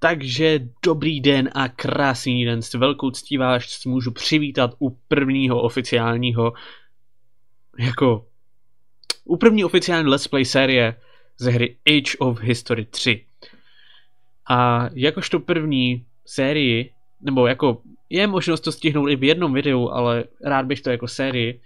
Takže dobrý den a krásný den, s velkou ctí vás můžu přivítat u první oficiální let's play série ze hry Age of History 3. A jakožto první sérii, nebo jako je možnost to stihnout i v jednom videu, ale rád bych to jako sérii,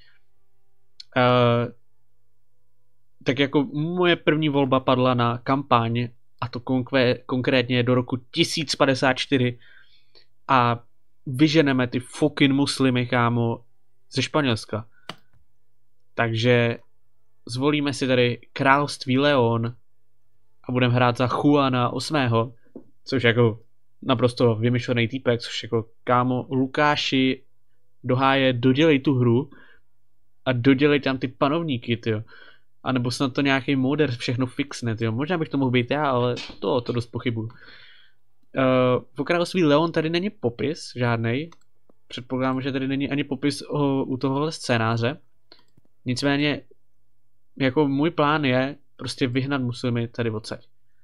tak jako moje první volba padla na kampaň, a to konkrétně do roku 1054 a vyženeme ty fucking muslimy, kámo, ze Španělska. Takže zvolíme si tady království León a budeme hrát za Juana VIII, což jako naprosto vymyšlený týpek, což jako kámo, Lukáši, do háje dodělej tu hru a dodělej tam ty panovníky, tyjo. A nebo snad to nějaký moder všechno fixne, tyjo. Možná bych to mohl být já, ale to dost pochybuju. V království León tady není popis žádnej. Předpokládám, že tady není ani popis u tohohle scénáře. Nicméně, jako můj plán je prostě vyhnat muslimy tady odsaď.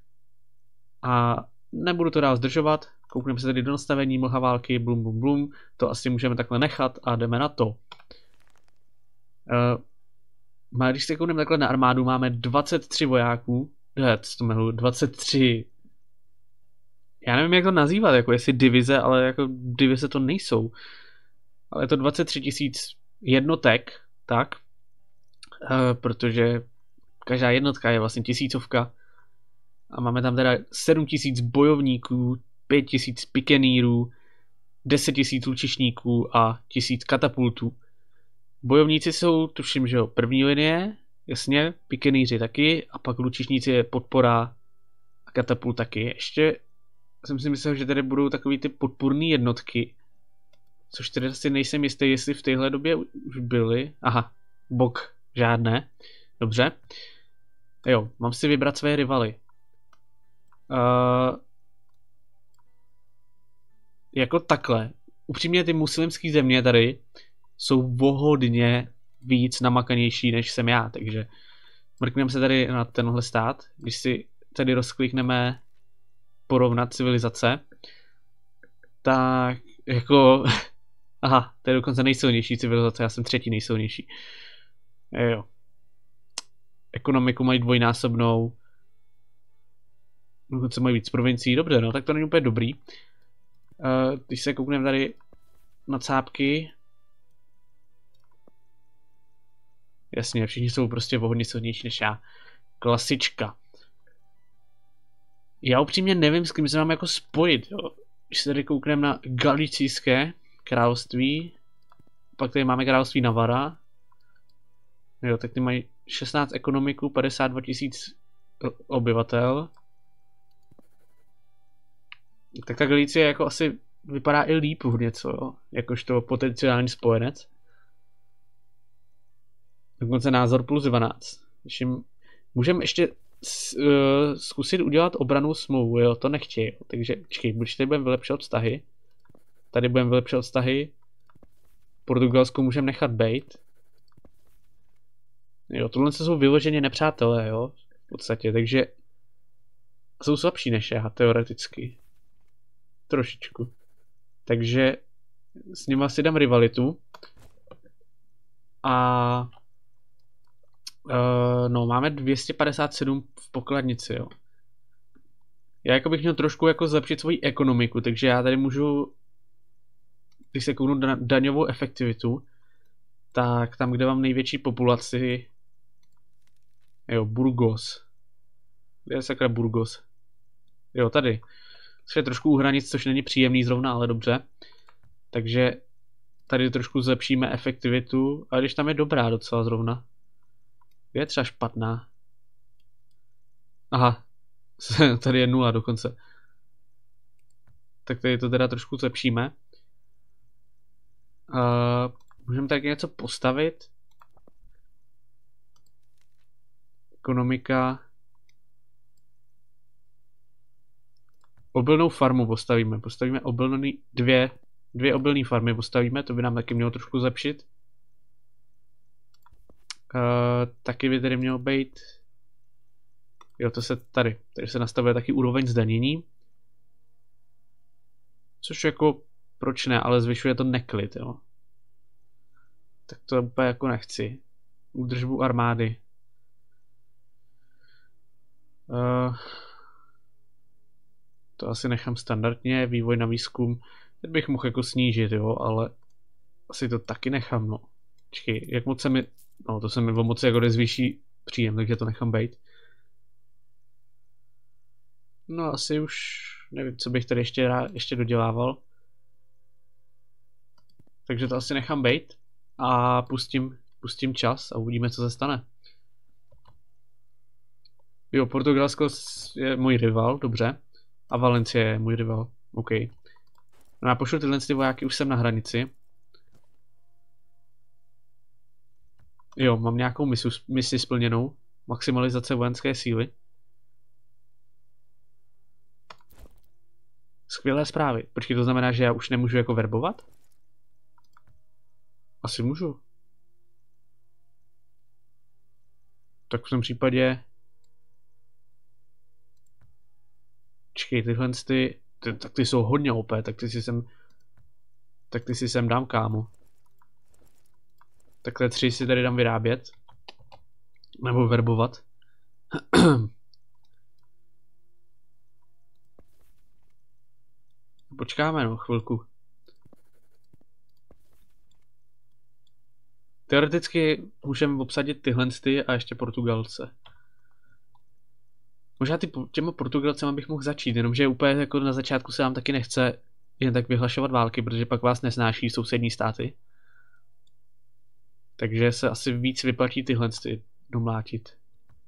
A nebudu to dál zdržovat. Koukneme se tady do nastavení mlha války, blum blum blum. To asi můžeme takhle nechat a jdeme na to. Když se koukneme takhle na armádu, máme 23 vojáků. 23. Já nevím, jak to nazývat, jako jestli divize, ale jako divize to nejsou. Ale je to 23 000 jednotek, tak. Protože každá jednotka je vlastně tisícovka. A máme tam teda 7 000 bojovníků, 5 000 pikenýrů, 10 000 lučišníků a 1000 katapultů. Bojovníci jsou, tuším, že jo, první linie, jasně, pikenýři taky, a pak lučišníci je podpora a katapult taky. Ještě jsem si myslel, že tady budou takový ty podpůrné jednotky, což tedy asi nejsem jistý, jestli v téhle době už byly. Aha, bok žádné, dobře. Jo, mám si vybrat své rivaly. Jako takhle. Upřímně ty muslimské země tady jsou vohodně víc namakanější, než jsem já, takže mrkneme se tady na tenhle stát. Když si tady rozklikneme porovnat civilizace, tak jako aha, to je dokonce nejsilnější civilizace, já jsem třetí nejsilnější. Jo. Ekonomiku mají dvojnásobnou, dokonce mají víc provincií, dobře, no, tak to není úplně dobrý. Když se koukneme tady na cápky, jasně, všichni jsou prostě o hodně silnější než já. Klasička. Já upřímně nevím, s kým se mám jako spojit, jo. Když se tady koukneme na Galicijské království, pak tady máme království Navarra. Jo, tak ty mají 16 ekonomiku, 52 000 obyvatel. Tak ta Galicie jako asi vypadá i líp v něco, jo. Jakožto potenciální spojenec. Dokonce názor plus 12. Můžeme ještě zkusit udělat obranu smlouvu, jo, to nechtějí. Takže počkej, buď tady budeme vylepšovat vztahy. Tady budeme vylepšovat vztahy. Portugalsko můžeme nechat bejt. Jo, tohle jsou vyloženě nepřátelé, jo, v podstatě, takže jsou slabší než já, teoreticky. Trošičku. Takže s nimi si dám rivalitu. A no, máme 257 v pokladnici, jo. Já jako bych měl trošku jako zlepšit svoji ekonomiku, takže já tady můžu, když se kouknu na daňovou efektivitu, tak tam, kde mám největší populaci, jo, Burgos. Kde je sakra Burgos? Jo, tady. Což je trošku u hranic, což není příjemný zrovna, ale dobře. Takže tady trošku zlepšíme efektivitu, ale když tam je dobrá docela zrovna. Je třeba špatná. Aha, tady je 0 dokonce. Tak tady to teda trošku zlepšíme. Můžeme taky něco postavit. Ekonomika. Obilnou farmu postavíme. Postavíme obilný, dvě obilné farmy postavíme, to by nám taky mělo trošku zlepšit. Taky by tady mělo být. Jo, to se tady se nastavuje taky úroveň zdanění. Což jako, proč ne, ale zvyšuje to neklid, jo. Tak to úplně jako nechci. Údržbu armády. To asi nechám standardně, vývoj na výzkum. Teď bych mohl jako snížit, jo, ale asi to taky nechám, no. Počkej, jak moc se mi, no to se mi o moc jako nezvýší příjem, takže to nechám bejt. No asi už nevím, co bych tady ještě dodělával. Takže to asi nechám bejt a pustím čas a uvidíme, co se stane. Jo, Portugalsko je můj rival, dobře. A Valencie je můj rival, OK. No já pošlu tyhle vojáky, už jsem na hranici. Jo, mám nějakou misi splněnou. Maximalizace vojenské síly. Skvělé zprávy. Počkej, to znamená, že já už nemůžu jako verbovat? Asi můžu. Tak v tom případě... Počkej, tyhle tak ty jsou hodně OP, tak ty si sem dám, kámo. Takhle 3 si tady dám vyrábět. Nebo verbovat. Počkáme, no, chvilku. Teoreticky můžeme obsadit tyhle a ještě Portugalce. Možná těma Portugalcema bych mohl začít, jenomže úplně jako na začátku se vám taky nechce jen tak vyhlašovat války, protože pak vás nesnáší sousední státy. Takže se asi víc vyplatí tyhle domlátit.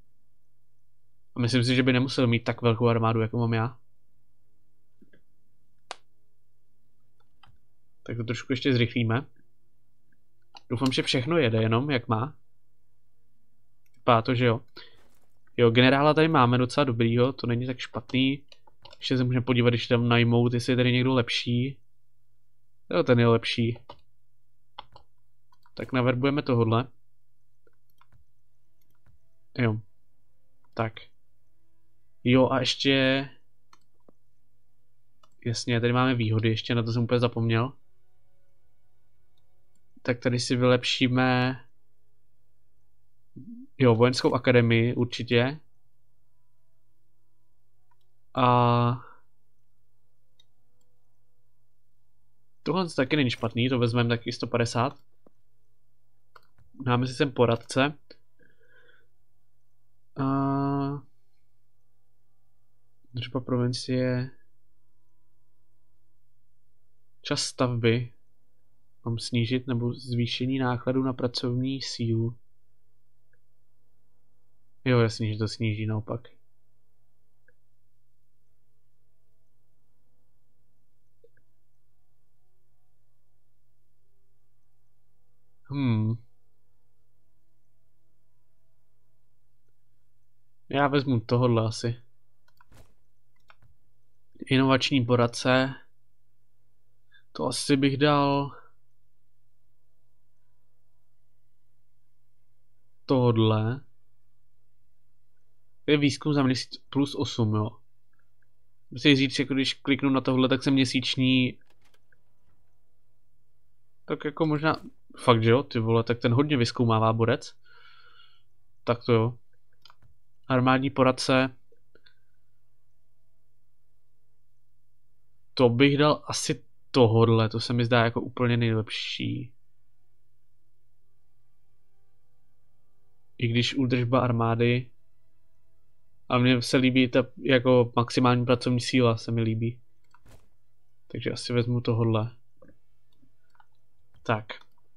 A myslím si, že by nemusel mít tak velkou armádu, jako mám já. Tak to trošku ještě zrychlíme. Doufám, že všechno jede jenom, jak má. Vypadá to, že jo. Jo, generála tady máme docela dobrýho, to není tak špatný. Ještě se můžeme podívat, když tam najmout, jestli je tady někdo lepší. Jo, ten je lepší. Tak naverbujeme tohodle. Jo. Tak. Jo, a ještě... Jasně, tady máme výhody, ještě na to jsem úplně zapomněl. Tak tady si vylepšíme... Jo, vojenskou akademii určitě. A... Tohle taky není špatný, to vezmeme taky 150. Dáme si sem poradce. Třeba provincie. Čas stavby. Mám snížit nebo zvýšení nákladů na pracovní sílu. Jo, jasně, že to sníží naopak. Já vezmu tohle asi. Inovační poradce. To asi bych dal... Tohle. To je výzkum za měsíc plus 8, jo. Musím říct, jako když kliknu na tohle, tak jsem měsíční... Tak jako možná... Fakt, že jo, ty vole, tak ten hodně vyzkoumává borec. Tak to jo. Armádní poradce. To bych dal asi tohodle, to se mi zdá jako úplně nejlepší. I když údržba armády. A mně se líbí ta jako maximální pracovní síla, se mi líbí. Takže asi vezmu tohodle. Tak.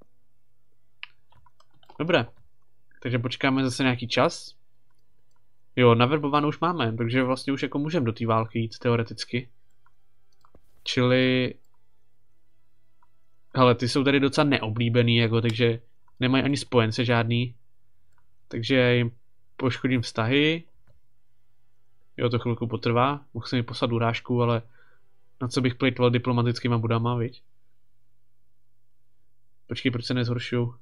Dobré. Takže počkáme zase nějaký čas. Jo, naverbovanou už máme, takže vlastně už jako můžeme do té války jít teoreticky. Čili... Hele, ty jsou tady docela neoblíbený, jako, takže nemají ani spojence žádný. Takže jim poškodím vztahy. Jo, to chvilku potrvá. Mohl jsem mi poslat urážku, ale na co bych plejtval diplomatickýma budama, viď? Počkej, proč se nezhoršuju?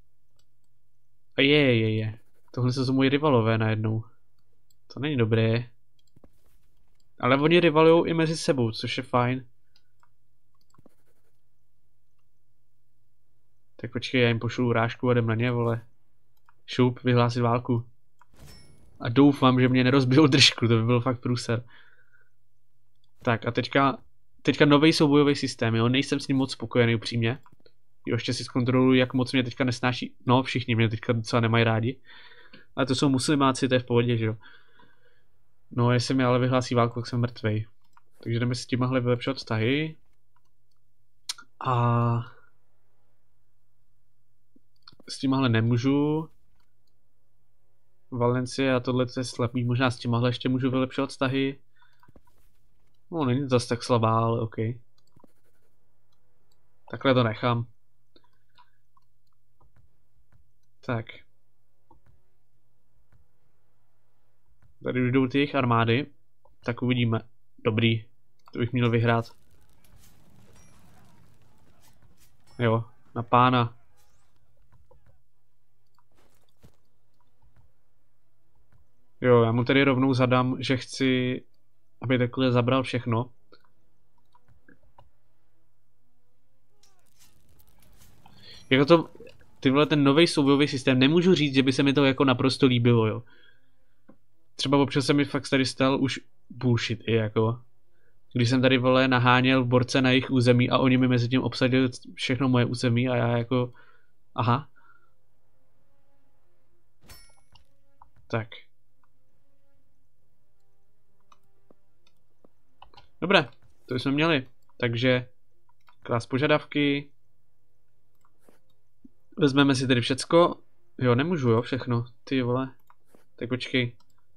A je. Tohle jsou moji rivalové najednou. To není dobré. Ale oni rivalujou i mezi sebou, což je fajn. Tak počkej, já jim pošlu urážku a jdem na ně, vole. Šup, vyhlásit válku. A doufám, že mě nerozbijou držku, to by byl fakt průser. Tak a teďka nový soubojový systém, jo, nejsem s ním moc spokojený upřímně. Jo, ještě si zkontroluji, jak moc mě teďka nesnáší. No, všichni mě teďka docela nemají rádi. Ale to jsou muslimáci, to je v pohodě, že jo. No, jestli mi ale vyhlásí válku, tak jsem mrtvej. Takže jdeme s tímhle vylepšovat vztahy. A s tímhle nemůžu. Valencie a tohle je slabý. Možná s tímhle ještě můžu vylepšovat vztahy. No, není to zase tak slabá, ale OK. Takhle to nechám. Tak. Tady už jdou ty jejich armády. Tak uvidíme. Dobrý. To bych měl vyhrát. Jo, na pána. Jo, já mu tady rovnou zadám, že chci, aby takhle zabral všechno. Jako to, tyhle ten nový soubojový systém, nemůžu říct, že by se mi to jako naprosto líbilo, jo. Třeba občas se mi fakt tady stal už bullshit i jako. Když jsem tady, vole, naháněl borce na jejich území a oni mi mezi tím obsadili všechno moje území a já jako, aha. Tak. Dobré, to jsme měli. Takže klas požadavky. Vezmeme si tedy všecko. Jo, nemůžu, jo, všechno. Ty vole. Tak počkej.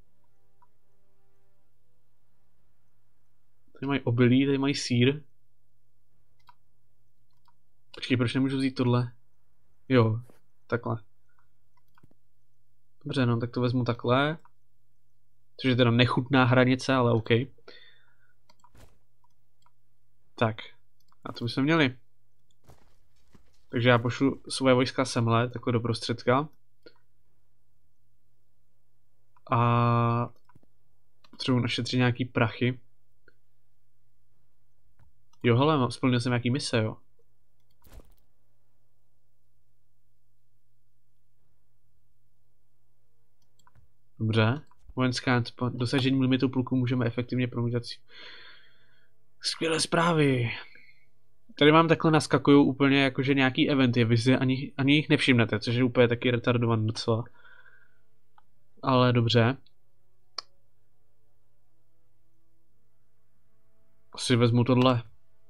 Tady mají obilí, tady mají sýr. Počkej, proč nemůžu vzít tohle? Jo, takhle. Dobře, no, tak to vezmu takhle. Což je teda nechutná hranice, ale OK. Tak. A to bychom měli. Takže já pošlu své vojska semhle, takhle do prostředka. A potřebuji našetřit nějaký prachy. Jo, hele, splnil jsem nějaký mise, jo. Dobře. Vojenská dosažení limitu pluku můžeme efektivně promítat. Skvělé zprávy. Tady mám takhle naskakují úplně jakože nějaký eventy, vy si ani jich nevšimnete, což je úplně taky retardovaný docela. Ale dobře. Asi vezmu tohle.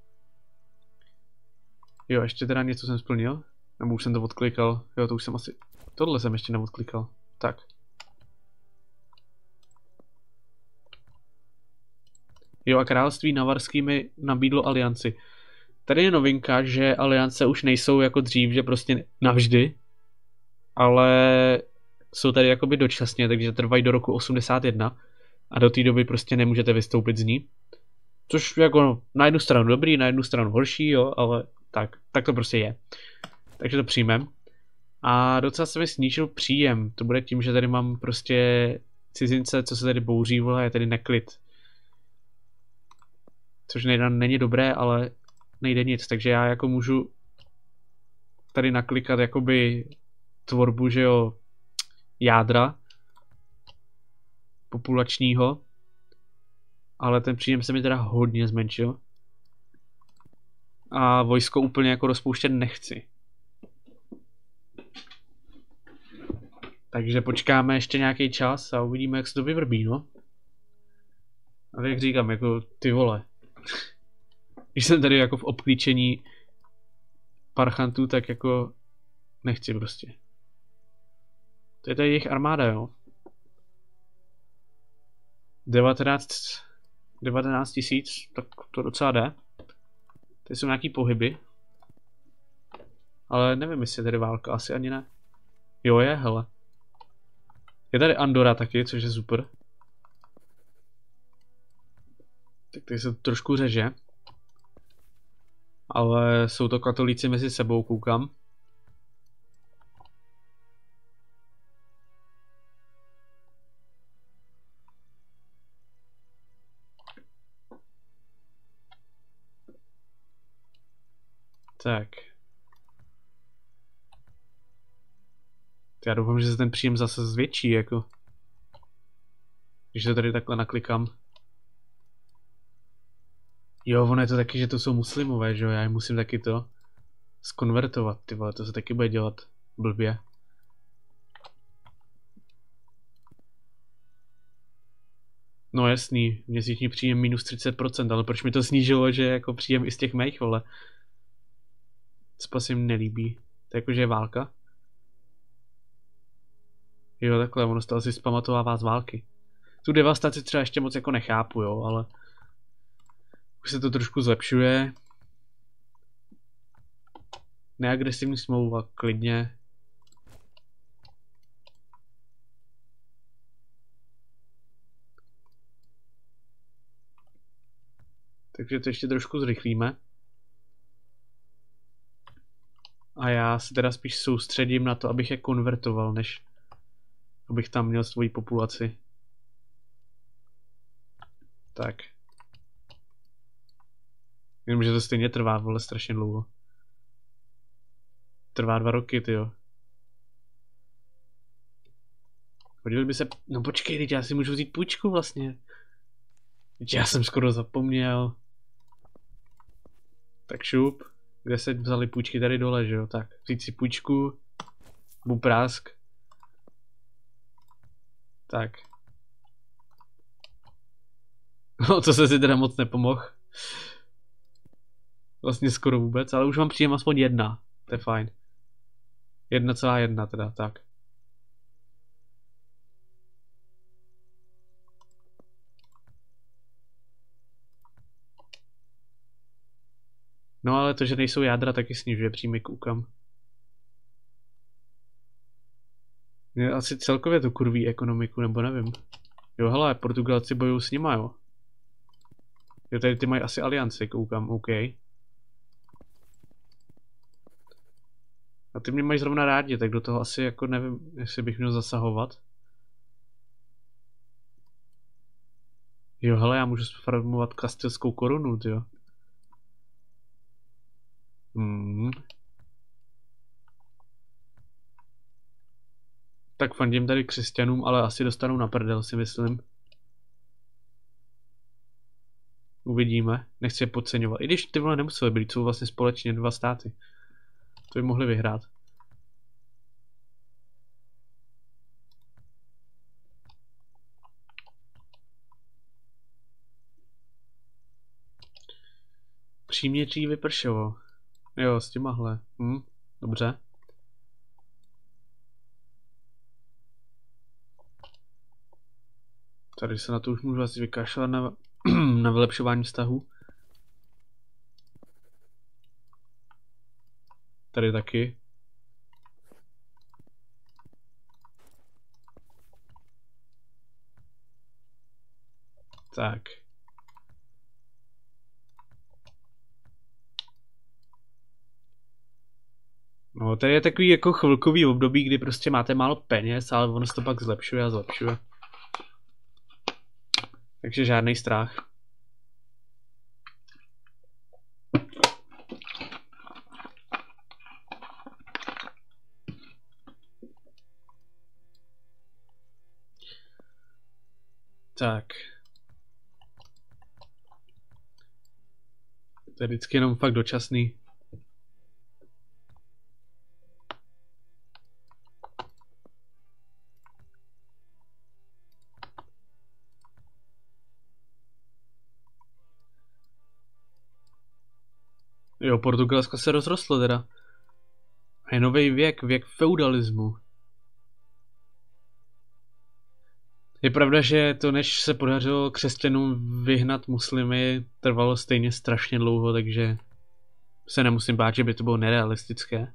Jo, ještě teda něco jsem splnil. Nebo už jsem to odklikal. Jo, to už jsem asi... Tohle jsem ještě neodklikal. Tak. Jo, a království navarský mi nabídlo alianci. Tady je novinka, že aliance už nejsou jako dřív, že prostě navždy. Ale jsou tady jakoby dočasně, takže trvají do roku 81. A do té doby prostě nemůžete vystoupit z ní. Což jako na jednu stranu dobrý, na jednu stranu horší, jo, ale tak to prostě je. Takže to přijmem. A docela se mi snížil příjem. To bude tím, že tady mám prostě cizince, co se tady bouří, vole, je tady neklid. Což není dobré, ale nejde nic, takže já jako můžu tady naklikat jakoby tvorbu, že jo, jádra populačního, ale ten příjem se mi teda hodně zmenšil. A vojsko úplně jako rozpouštět nechci. Takže počkáme ještě nějaký čas a uvidíme, jak se to vyvrbí, no. A jak říkám, jako ty vole. Když jsem tady jako v obklíčení parchantů, tak jako nechci prostě. To je tady jejich armáda, jo. 19 000, tak to docela jde. Tady jsou nějaký pohyby. Ale nevím, jestli je tady válka, asi ani ne. Jo, je, hele. Je tady Andorra taky, což je super. Tak tady se to trošku řeže. Ale jsou to katolíci mezi sebou, koukám. Tak. Já doufám, že se ten příjem zase zvětší, jako. Když to tady takhle naklikám. Jo, ono je to taky, že to jsou muslimové, že jo, já je musím taky to skonvertovat, ty vole, to se taky bude dělat blbě. No jasný, měsíční příjem minus 30%, ale proč mi to snížilo, že jako příjem i z těch mých, vole. Co se jim nelíbí. To jakože je válka. Jo, takhle, ono to asi zpamatovává z války. Tu devastaci třeba ještě moc jako nechápu, jo, ale už se to trošku zlepšuje. Neagresivní smlouva, klidně. Takže to ještě trošku zrychlíme. A já se teda spíš soustředím na to, abych je konvertoval, než abych tam měl svoji populaci. Tak. Jenomže to stejně trvá, vole, strašně dlouho. Trvá 2 roky, tyjo. Podívej by se... No počkej, teď já si můžu vzít půjčku vlastně. Teď já jsem skoro zapomněl. Tak šup. Kde se vzali půjčky? Tady dole, že jo? Tak, vzít si půjčku. Buprásk. Tak. No, to se si teda moc nepomohl. Vlastně skoro vůbec, ale už mám příjem aspoň 1. To je fajn. 1,1 teda, tak. No ale to, že nejsou jádra, taky snižuje příjmy, koukám. Asi celkově to kurví ekonomiku, nebo nevím. Jo, hele, Portugalci bojují s nima, jo. Jo, tady ty mají asi alianci, koukám, OK. A ty mě mají zrovna rádi, tak do toho asi jako nevím, jestli bych měl zasahovat. Jo, hele, já můžu sformovat kastilskou korunu, jo. Tak fandím tady křesťanům, ale asi dostanou na prdel, si myslím. Uvidíme, nechci je podceňovat. I když ty vole nemusely být, jsou vlastně společně 2 státy. To by mohli vyhrát. Příměří vypršelo. Jo, s těmahle. Dobře. Tady se na to už můžu asi vykašlat na vylepšování vztahu. Tady taky. Tak. No, tady je takový jako chvilkový období, kdy prostě máte málo peněz, ale ono se to pak zlepšuje a zlepšuje. Takže žádný strach. Tak. To je vždycky jenom fakt dočasný. Jo, Portugalsko se rozrostlo teda. Je nový věk, věk feudalismu. Je pravda, že to, než se podařilo křesťanům vyhnat muslimy, trvalo stejně strašně dlouho, takže se nemusím bát, že by to bylo nerealistické.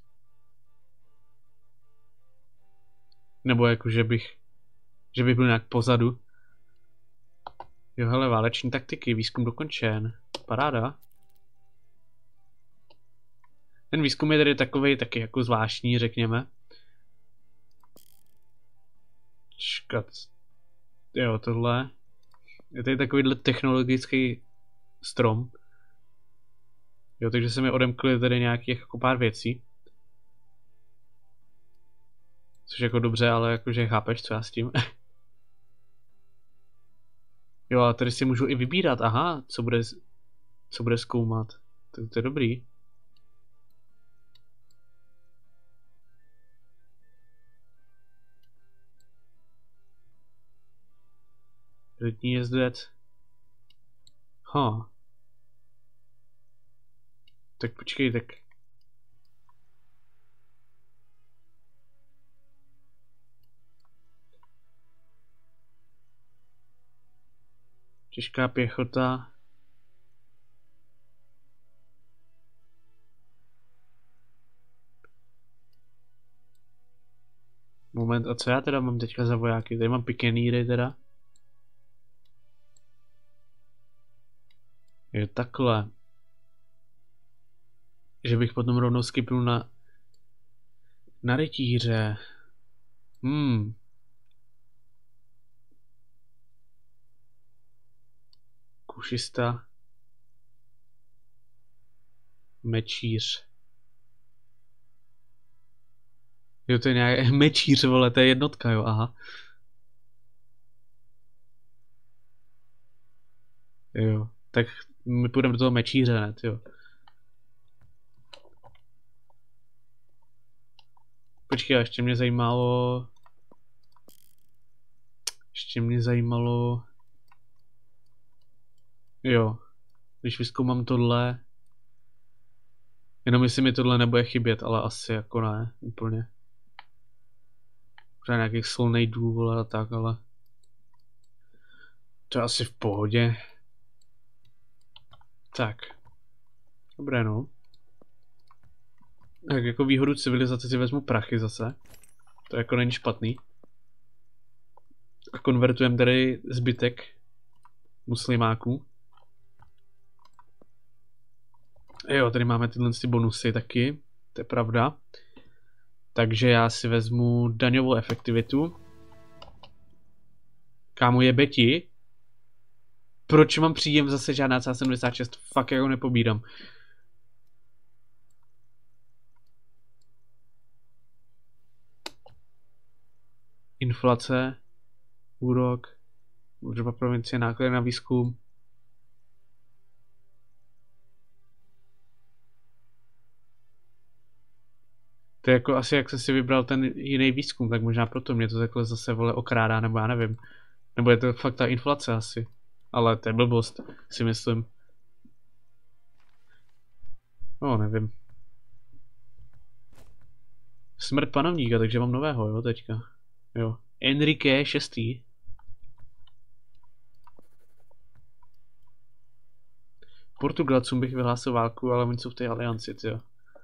Nebo jako, že bych byl nějak pozadu. Jo, hele, váleční taktiky, výzkum dokončen. Paráda. Ten výzkum je tedy takovej taky jako zvláštní, řekněme. Čekat. Jo, tohle. Je tady takovýhle technologický strom. Jo, takže se mi odemkly tady nějakých jako pár věcí. Což jako dobře, ale jakože chápeš, co já s tím. Jo, a tady si můžu i vybírat, aha, co bude zkoumat. Tak to je dobrý. Letní jezdec. Tak počkej, tak. Těžká pěchota. Moment, a co já teda mám teďka za vojáky? Tady mám pikeníry teda. Jo, takhle. Že bych potom rovnou skipnul na rytíře. Kušista. Mečíř. Jo, to je nějaký mečíř, vole, to je jednotka, jo, aha. Jo, tak my půjdeme do toho mečíře, ne, jo. Počkej, ještě mě zajímalo... Jo, když vyzkoumám tohle... Jenom jestli mi tohle nebude chybět, ale asi jako ne, úplně. Možná nějakých slnej důvod a tak, ale... To je asi v pohodě. Tak. Dobré, no. Tak jako výhodu civilizace si vezmu prachy zase. To jako není špatný. A konvertujeme tady zbytek muslimáků. Jo, tady máme tyhle bonusy taky. To je pravda. Takže já si vezmu daňovou efektivitu. Kámo, jebe ti? Proč mám příjem zase žádná C76? Fakt jako nepobídám. Inflace, úrok, údržba provincie, náklady na výzkum. To je jako asi jak jsem si vybral ten jiný výzkum, tak možná proto mě to takhle zase vole okrádá, nebo já nevím. Nebo je to fakt ta inflace asi. Ale to je blbost, si myslím. No, nevím. Smrt panovníka, takže mám nového, jo, teďka. Jo. Enrique VI. Portugalcům bych vyhlásil válku, ale oni jsou v té alianci, jo.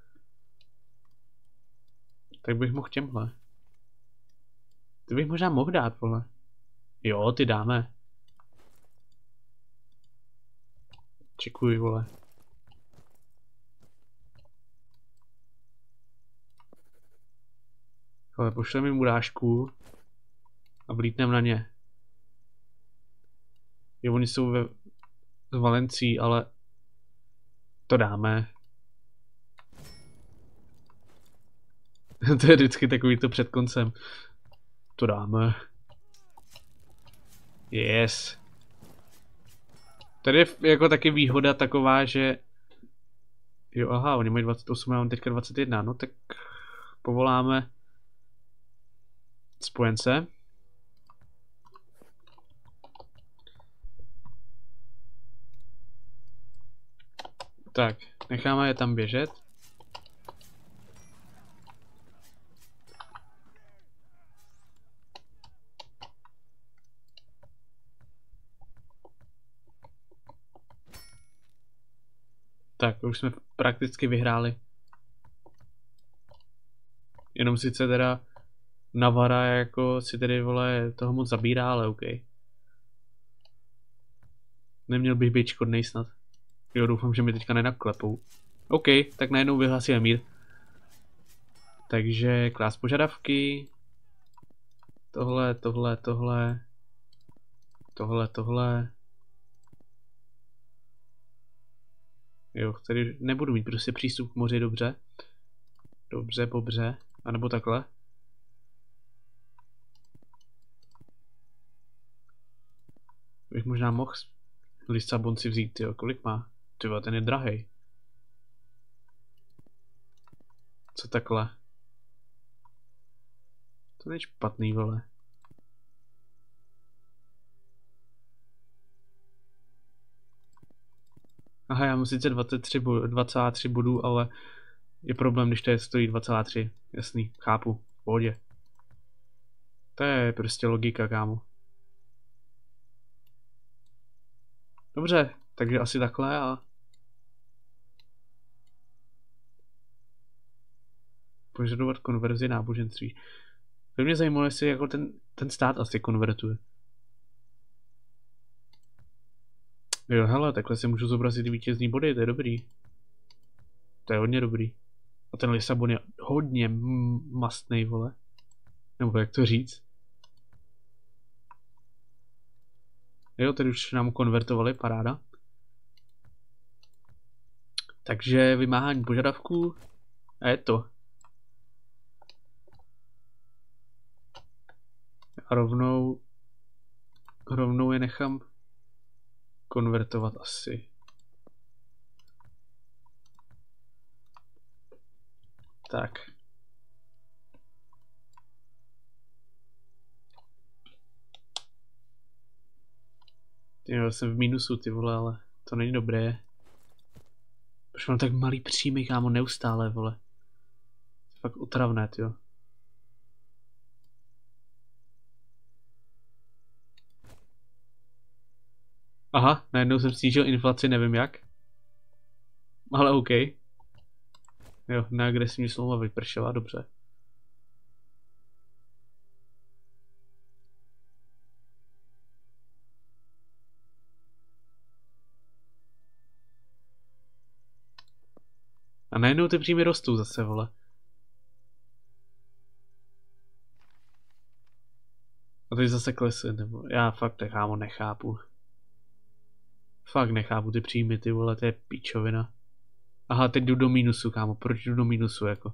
Tak bych mohl těmhle. Ty bych možná mohl dát, vole. Jo, ty dáme. Čekuj, vole. Ale pošleme jim urážku a vlítneme na ně. Jo, oni jsou ve Valencii, ale to dáme. To je vždycky takový to před koncem. To dáme. Yes. Tady je jako taky výhoda taková, že... Jo, aha, oni mají 28, já mám teďka 21, no tak povoláme spojence. Tak, necháme je tam běžet. Tak, už jsme prakticky vyhráli. Jenom sice teda Navara jako si tedy vole toho moc zabírá, ale OK. Neměl bych být škodnej snad. Jo, doufám, že mi teďka nenaklepou. OK, tak najednou vyhlásíme mír. Takže klás požadavky. Tohle. Jo, tady nebudu mít prostě přístup k moři, dobře. Dobře, pobře. A nebo takhle. možná mohl Lisabon si vzít, jo. Kolik má? Tyva, ten je drahej. Co takhle? To není špatný, vole. Aha, já mám sice 2,3 bodů, ale je problém, když to je stojí 2,3. Jasný, chápu, v pohodě. To je prostě logika, kámo. Dobře, takže asi takhle a... Požadovat konverzi náboženství. To mě zajímalo, jestli jako ten stát asi konvertuje. Jo, hele, takhle si můžu zobrazit vítězný body, to je dobrý. To je hodně dobrý. A ten Lisabon je hodně mastnej, vole. Nebo jak to říct? Jo, tady už nám konvertovali, paráda. Takže vymáhání požadavků. A je to. A rovnou je nechám konvertovat asi. Tak. Já jsem v mínusu, ty vole, ale to není dobré. Proč mám tak malý příjmy, kámo, neustále, vole. To je fakt otravné, tyjo. Aha, najednou jsem snížil inflaci, nevím jak. Ale OK. Jo, neagresivní slova vypršela, dobře. A najednou ty příjmy rostou zase, vole. A teď zase klesly, nebo já fakt kámo nechápu. Fakt nechápu ty příjmy, ty vole, to je píčovina. Aha, teď jdu do mínusu, kámo, proč jdu do mínusu, jako?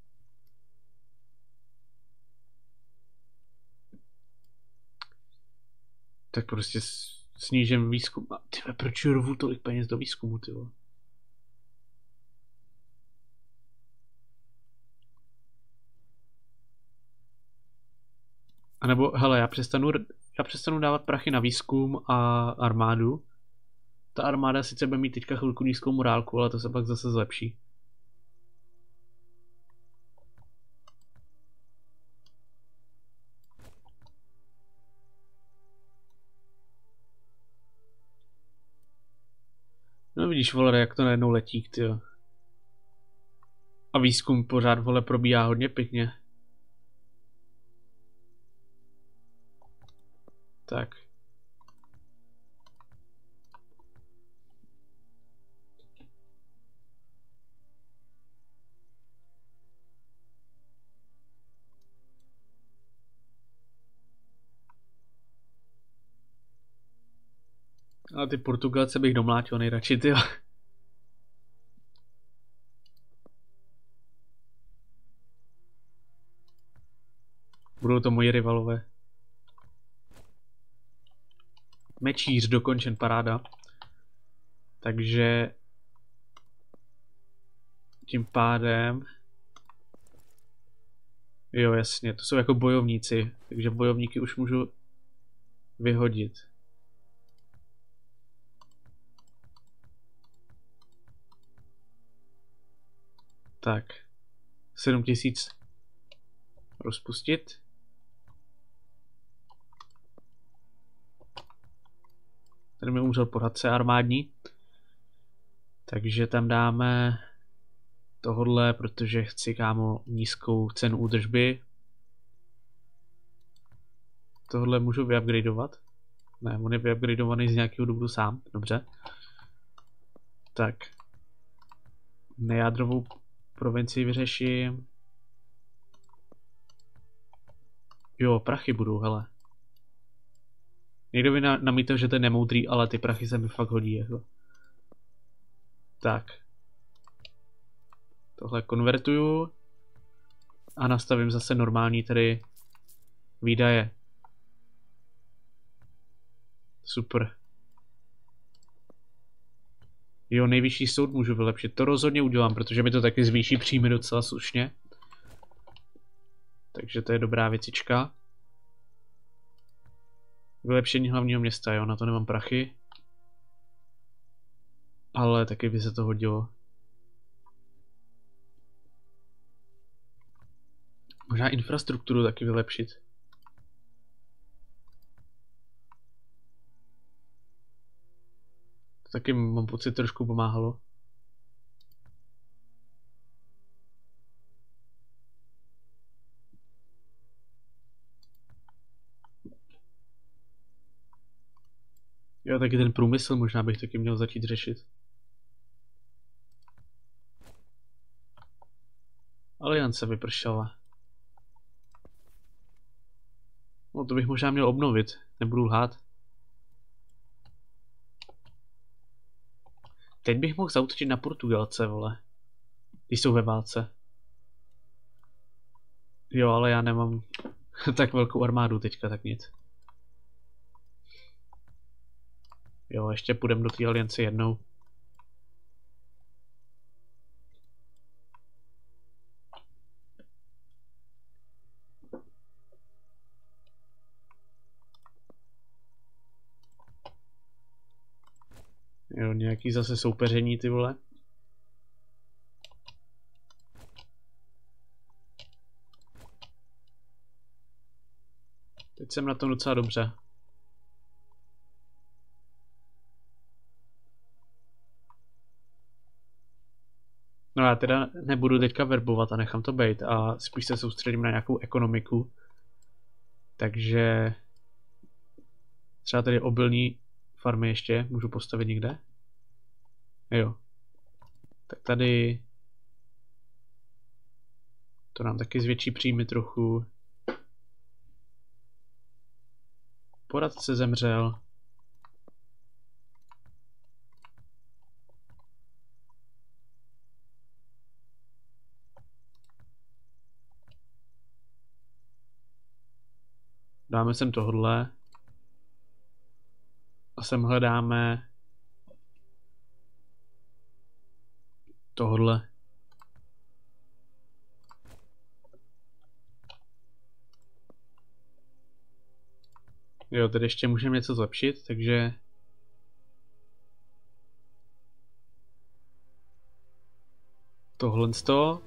Tak prostě snížím výzkum. A tyhle, proč rvu tolik peněz do výzkumu, ty vole? A nebo, hele, já přestanu dávat prachy na výzkum a armádu. Ta armáda sice bude mít teďka chvilku nízkou morálku, ale to se pak zase zlepší. No vidíš, vole, jak to najednou letí, tyjo. A výzkum pořád, vole, probíhá hodně pěkně. Tak. Ale ty Portugalce bych domlátil nejradši, tyjo. Budou to moji rivalové. Mečíř dokončen, paráda. Takže tím pádem... Jo, jasně, to jsou jako bojovníci, takže bojovníky už můžu vyhodit. Tak. 7000 rozpustit. Tady mi umřel poradce armádní. Takže tam dáme tohodle, protože chci, kámo, nízkou cenu údržby. Tohle můžu vyupgradeovat. Ne, on je vyupgradeovaný z nějakého důvodu sám. Dobře. Tak. Nejádrovou provincii vyřeším. Jo, prachy budou, hele. Někdo by namítal, že to je nemoudrý, ale ty prachy se mi fakt hodí, jako. Tak. Tohle konvertuju. A nastavím zase normální tedy výdaje. Super. Jo, nejvyšší soud můžu vylepšit. To rozhodně udělám, protože mi to taky zvýší příjmy docela slušně. Takže to je dobrá věcička. Vylepšení hlavního města, jo, na to nemám prachy. Ale taky by se to hodilo. Možná infrastrukturu taky vylepšit. To taky mám pocit trošku pomáhalo. Jo, taky ten průmysl možná bych taky měl začít řešit. Aliance vypršela. No to bych možná měl obnovit, nebudu lhát. Teď bych mohl zaútočit na Portugalce, vole. Když jsou ve válce. Jo, ale já nemám tak velkou armádu teďka, tak nic. Jo, ještě půjdeme do té aliance jednou. Jo, nějaký zase soupeření, ty vole. Teď jsem na tom docela dobře. No já teda nebudu teďka verbovat a nechám to být a spíš se soustředím na nějakou ekonomiku. Takže třeba tady obilní farmy ještě můžu postavit někde. Jo. Tak tady to nám taky zvětší příjmy trochu. Poradce zemřel. Dáme sem tohle. A sem hledáme tohle. Jo, tady ještě můžeme něco zlepšit, takže tohle z toho.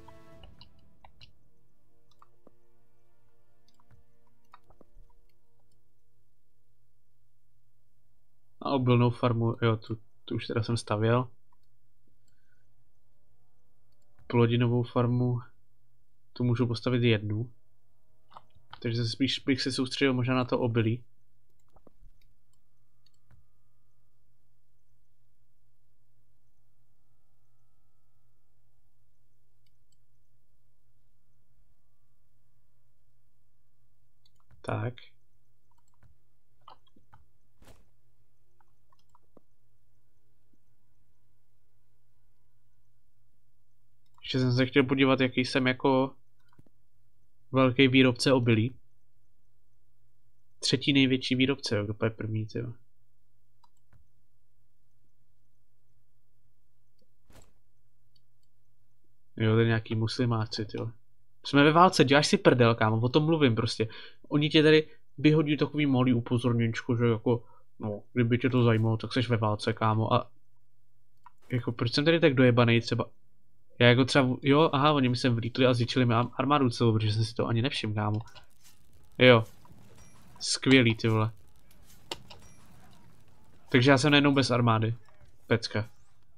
A obilnou farmu, jo, tu už teda jsem stavěl. Plodinovou farmu, tu můžu postavit jednu. Takže spíš bych se soustředil možná na to obilí. Tak. Ještě jsem se chtěl podívat, jaký jsem jako velký výrobce obilí. Třetí největší výrobce, jo, kdo je první, tyjo. Jo, to je nějaký muslimáci, tyjo. Jsme ve válce, děláš si prdel, kámo, o tom mluvím prostě. Oni tě tady vyhodí takový malý upozorněčko, že jako, no, kdyby tě to zajímalo, tak seš ve válce, kámo, a jako, proč jsem tady tak dojebanej třeba? Já jako třeba, jo, aha, oni mi sem vlítli a zničili mi armádu celou, protože jsem si to ani nevšiml, kámo. Jo. Skvělý, ty vole. Takže já jsem najednou bez armády. Pecka.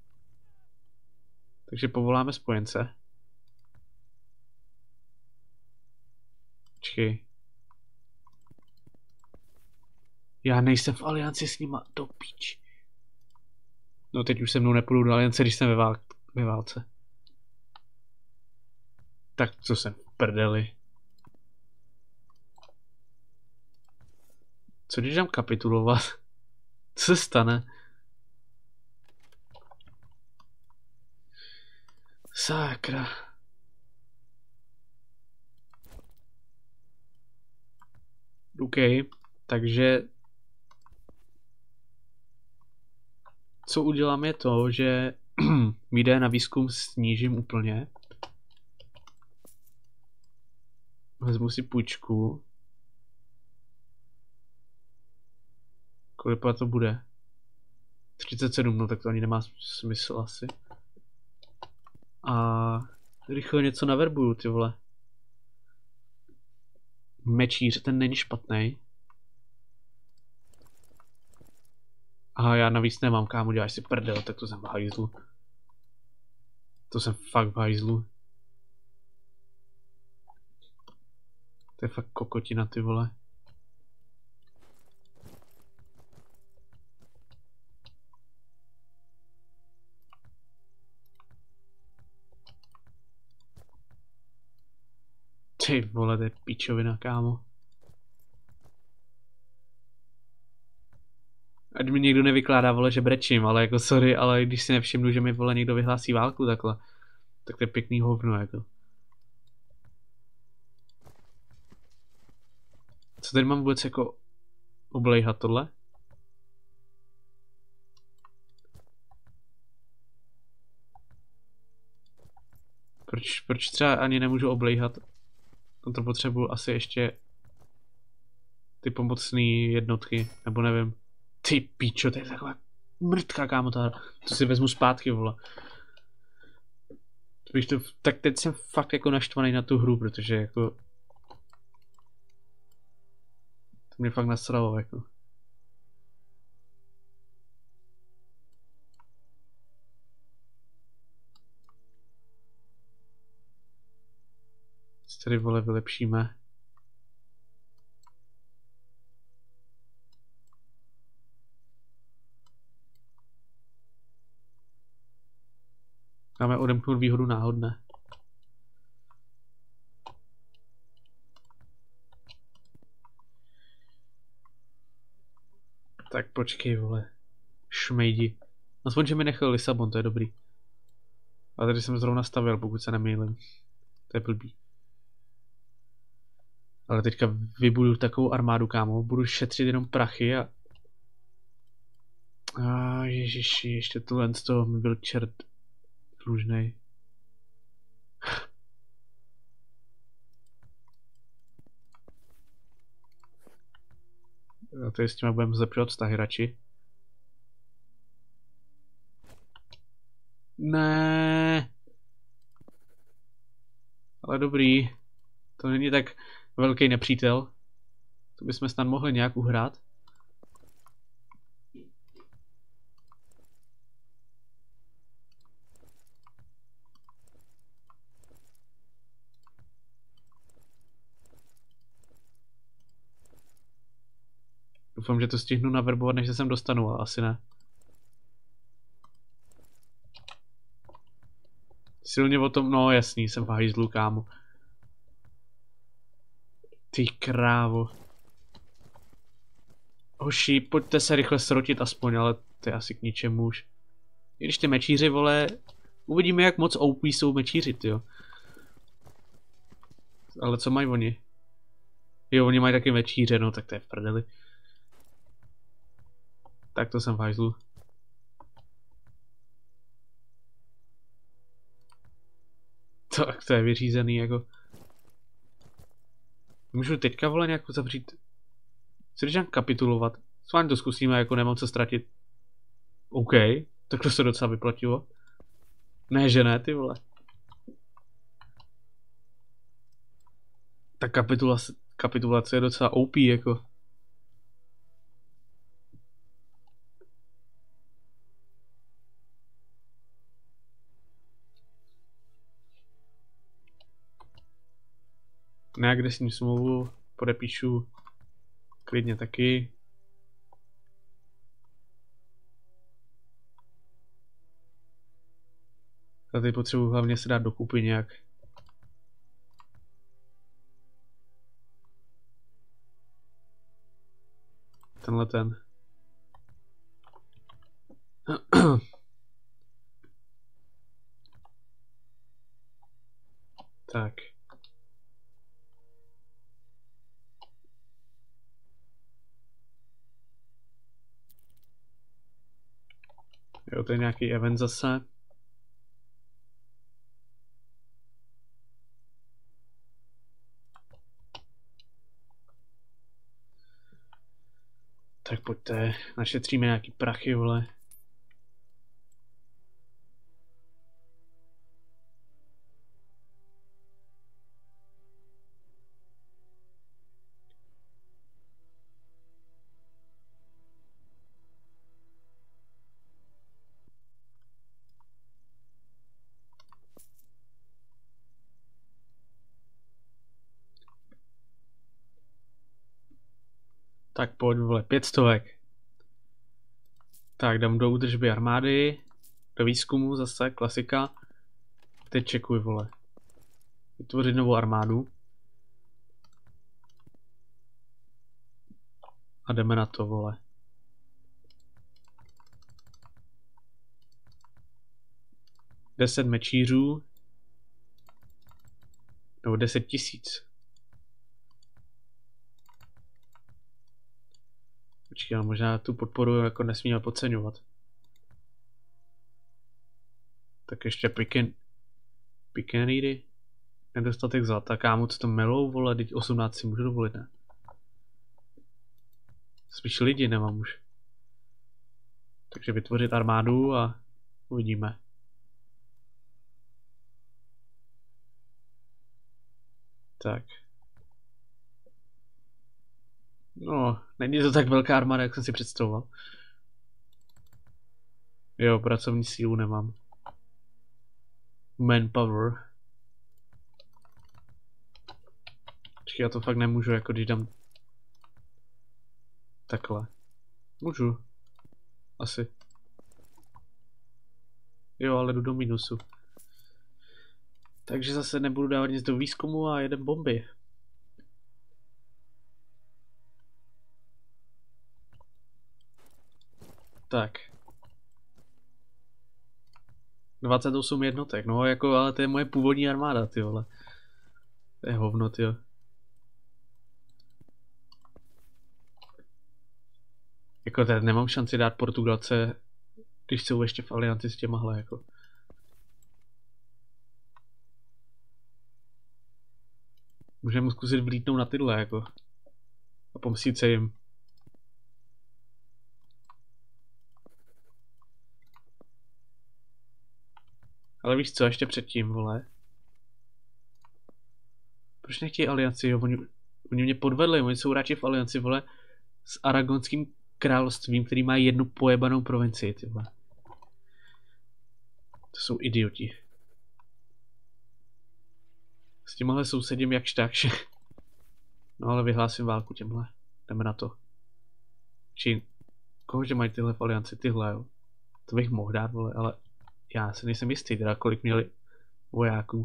Takže povoláme spojence. Počkej. Já nejsem v alianci s nima, do píči. No teď už se mnou nepůjdu do aliance, když jsem ve válce. Tak co jsem v prdeli. Co když dám kapitulovat? Co se stane? Sakra. OK, takže co udělám je to, že Výdaje na výzkum snížím úplně. Vezmu si půjčku. Kolik to bude? 37, no tak to ani nemá smysl asi. A rychle něco naverbuju, ty vole. Mečíř, ten není špatný. Aha, já navíc nemám, kámo, děláš si prdel, tak to jsem v hajzlu. To jsem fakt v hajzlu. To je fakt kokotina, ty vole. Ty vole, to je pičovina, kámo. Ať mi někdo nevykládá, vole, že brečím, ale jako sorry, ale když si nevšimnu, že mi, vole, někdo vyhlásí válku takhle, tak to je pěkný hovno, jako. Co tady mám vůbec jako oblejhat tohle? Proč třeba ani nemůžu oblejhat? No to potřebuji asi ještě ty pomocné jednotky, nebo nevím. Ty píčo, to je taková mrtka, kámo, to si vezmu zpátky, vole. Tak teď jsem fakt jako naštvaný na tu hru, protože jako... To mě fakt nasralo, jako. Co tady, vole, vylepšíme? Máme odemknout výhodu náhodné. Tak počkej, vole. Šmejdi. Aspoň, že mi nechal Lisabon, to je dobrý. A tady jsem zrovna stavil, pokud se nemýlím. To je blbý. Ale teďka vybudu takovou armádu, kámo. Budu šetřit jenom prachy a... Ježiši, ještě tohle z toho mi byl čert dlužnej. A to je s tím budeme zlepšovat vztahy radši. Ne. Ale dobrý. To není tak velký nepřítel. To bychom snad mohli nějak uhrát. Doufám, že to stihnu naverbovat, než se sem dostanu, ale asi ne. Silně o tom, no jasný, jsem v hajzlu, kámo. Ty krávo. Hoši, pojďte se rychle srotit aspoň, ale to je asi k ničemu už. I když ty mečíři, vole, uvidíme, jak moc OP jsou mečíři, tyjo. Ale co mají oni? Jo, oni mají taky mečíře, no tak to je v prdeli. Tak to jsem v hajzlu. Tak to je vyřízený, jako. Můžu teďka, vole, nějak zavřít. Co když kapitulovat? S vámi to zkusíme, jako nemám co ztratit. OK, tak to se docela vyplatilo. Ne, že ne, ty vole. Ta kapitulace je docela OP, jako. Ne, kde s ním smlouvu podepíšu klidně taky. A teď potřebuji hlavně se dát dokupy nějak. Tenhle ten. Tak. Jo, to je nějaký event zase. Tak pojďte, našetříme nějaký prachy, vole. Tak pojď, vole, 500. Tak dám do údržby armády, do výzkumu zase, klasika. Teď čekuj, vole. Vytvořit novou armádu. A jdeme na to, vole. Deset mečířů. Nebo 10 000. Počkej, ale možná tu podporu jako nesmíme podceňovat. Tak ještě Pikenidy. Nedostatek zlata, kámo, co to melou, vole, teď 18 si můžu dovolit, ne? Spíš lidi nemám už. Takže vytvořit armádu a uvidíme. Tak. No, není to tak velká armáda, jak jsem si představoval. Jo, pracovní sílu nemám. Manpower. Počkej, já to fakt nemůžu, jako když dám takhle. Můžu. Asi. Jo, ale jdu do minusu. Takže zase nebudu dávat nic do výzkumu a jedem bomby. Tak. 28 jednotek, no jako, ale to je moje původní armáda, ty vole. To je hovno, ty jo. Jako teď nemám šanci dát Portugalce, když jsou ještě v alianci s těmahle, jako. Můžeme zkusit vlítnout na tyhle, jako. A pomstít se jim. Ale víš co, ještě předtím, vole. Proč nechtějí alianci, jo? Oni mě podvedli, oni jsou radši v alianci, vole, s Aragonským královstvím, který má jednu pojebanou provincii, ty vole. To jsou idioti. S těmhle sousedím jakž takž. No ale vyhlásím válku těmhle. Jdeme na to. Čín. Kohože mají tyhle v alianci? Tyhle, jo. To bych mohl dát, vole, ale já se nejsem jistý, teda kolik měli vojáků.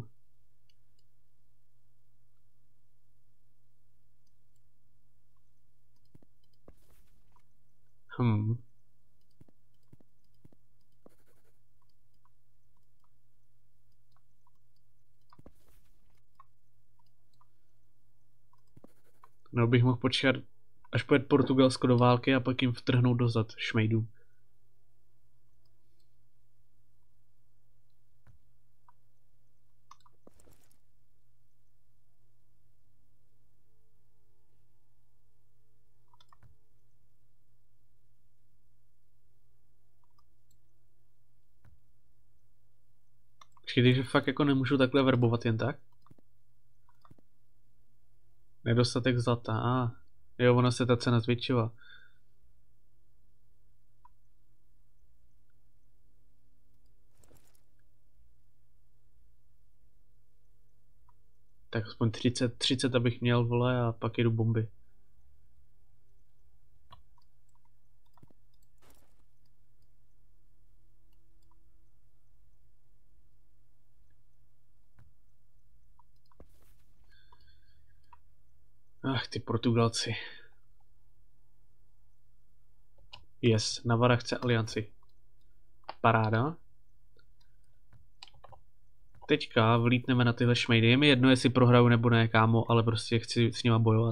No bych mohl počkat, až pojede Portugalsko do války a pak jim vtrhnout dozad šmejdů. Takže fakt jako nemůžu takhle verbovat jen tak? Nedostatek zlata, jo, ona se ta cena zvětšila. Tak aspoň 30 abych měl, vole, a pak jedu bomby. Ach, ty Portugalci. Yes, Navara chce alianci. Paráda. Teďka vlítneme na tyhle šmejdy. Je mi jedno, jestli prohraju nebo ne, kámo, ale prostě chci s nima bojovat.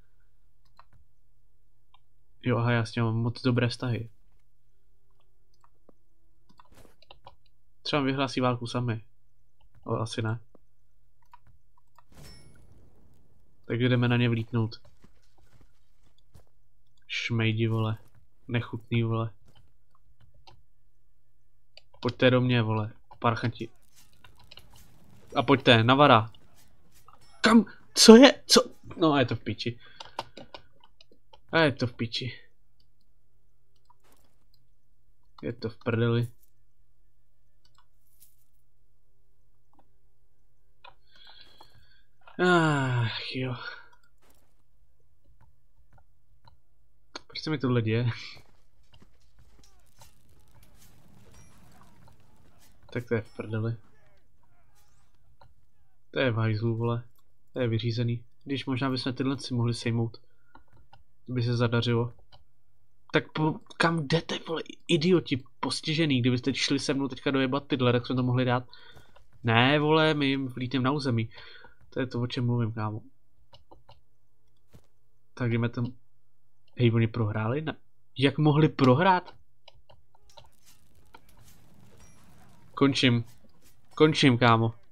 Jo, aha, já s nima mám moc dobré vztahy. Třeba vyhlásí válku sami. Ale asi ne. Takže jdeme na ně vlítnout. Šmejdi, vole. Nechutný, vole. Pojďte do mě, vole. Parchanti. A pojďte, navara. Kam? Co je? Co? No, je to v piči. A je to v piči. Je to v prdeli. Jo. Proč se mi tohle děje? Tak to je v prdeli. To je v hajzlu, vole. To je vyřízený. Když možná bychom tyhle si mohli sejmout. To by se zadařilo. Tak kam jdete, vole, idioti, postižený, kdybyste šli se mnou teďka dojebat tyhle, tak jsme to mohli dát. Ne, vole, my jim vlítím na území. To je to, o čem mluvím, kámo. Tak jdeme tam... Hej, oni prohráli? Ne. Jak mohli prohrát? Končím, kámo.